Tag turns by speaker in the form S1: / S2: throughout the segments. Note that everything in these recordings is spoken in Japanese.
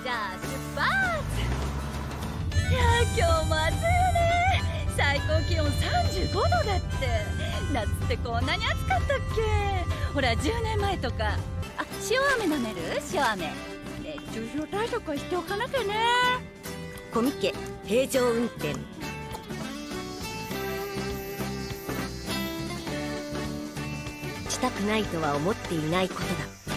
S1: ゃあ出発。いや今日も暑いよね。最高気温35度だって。夏ってこんなに暑かったっけ。ほら10年前とか。あ、塩飴飲める？塩飴。熱中症対策はしておかなきゃね。
S2: コミケ平常運転。したくないとは思っていないことだ。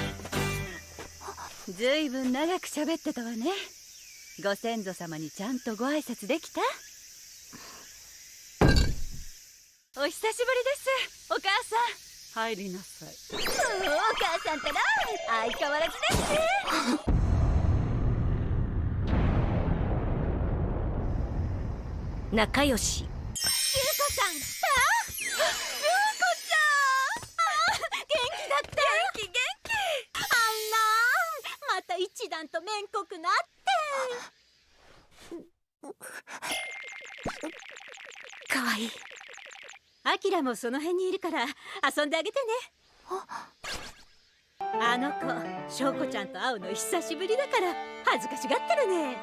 S1: ずいぶん長く喋ってたわね。ご先祖様にちゃんとご挨拶できた？お久しぶりです、お母さん。入りなさい。お母さんったら相変わらずですね。
S2: 仲良し。
S1: ゆうこさん来た？ゆうこちゃん。元気だって？元気。あらまた一段とめんこくなって。
S2: かわいい。
S1: アキラもその辺にいるから遊んであげてね。あの子、翔子ちゃんと会うの久しぶりだから恥ずかしがってるね。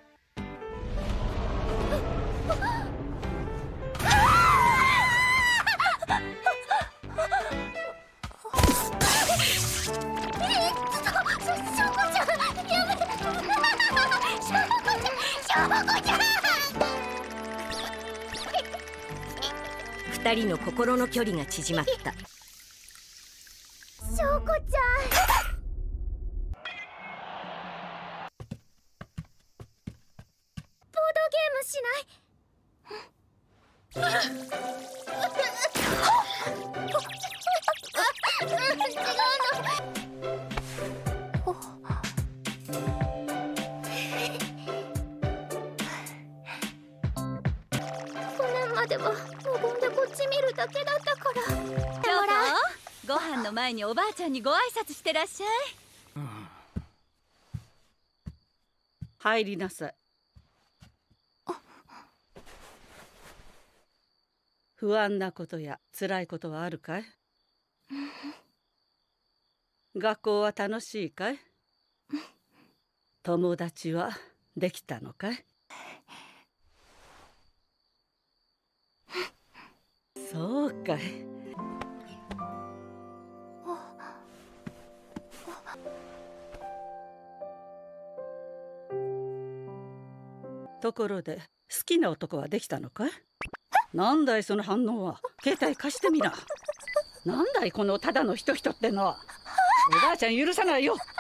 S2: 二人の心の距離が縮まった。
S3: 翔子ちゃん。ボードゲームしない？違う去年までは無言でこっち見るだけだったから。
S1: ご飯の前におばあちゃんにご挨拶してらっしゃい。入りなさい。不安なことや辛いことはあるかい？学校は楽しいかい？友達はできたのかい？そうかい。ところで好きな男はできたのかい？なんだいその反応は。携帯貸してみな。なんだいこのただの人ってのは。おばあちゃん許さないよ。